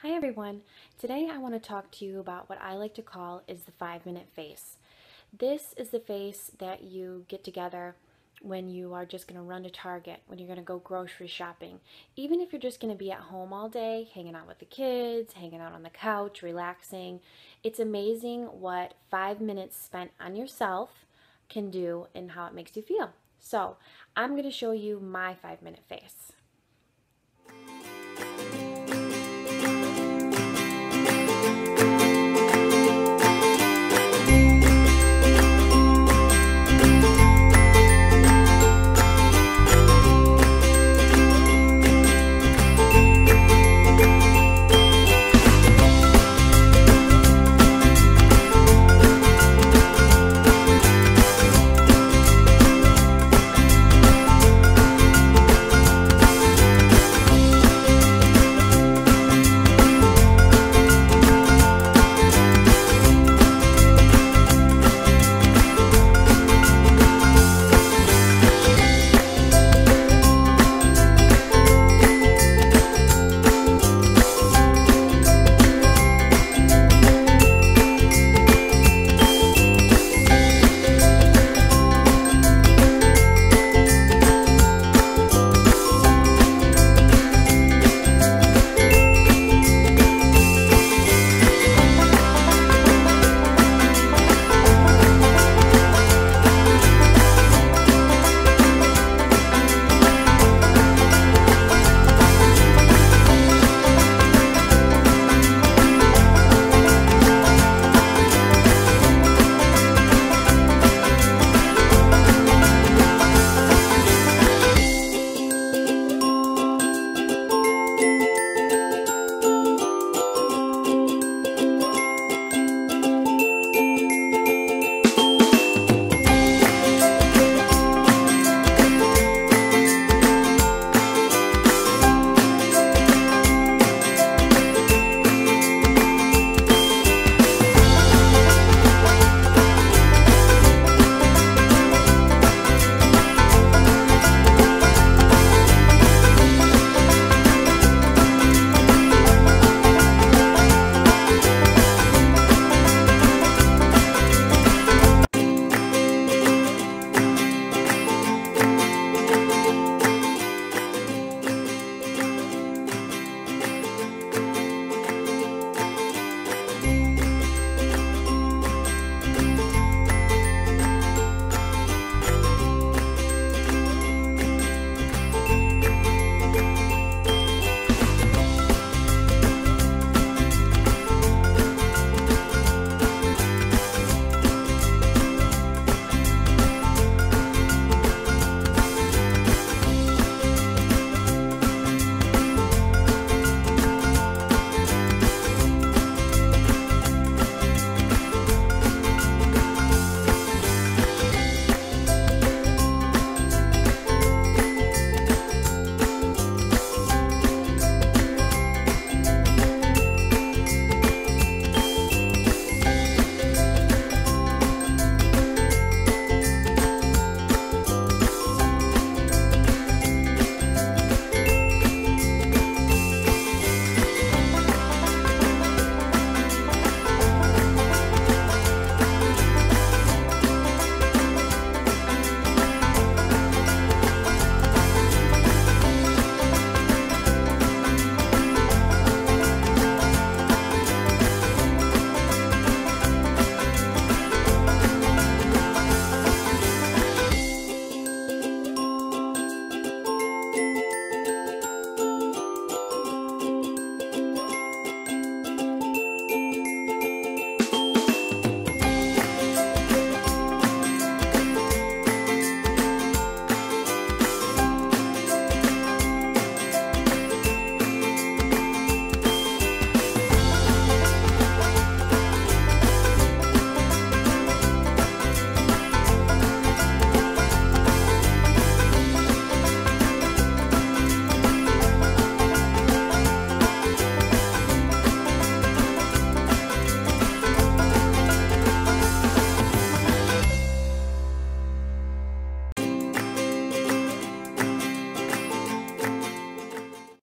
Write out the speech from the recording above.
Hi everyone. Today I want to talk to you about what I like to call is the 5-minute face. This is the face that you get together when you are just going to run to Target, when you're going to go grocery shopping. Even if you're just going to be at home all day, hanging out with the kids, hanging out on the couch, relaxing. It's amazing what 5 minutes spent on yourself can do and how it makes you feel. So I'm going to show you my 5-minute face.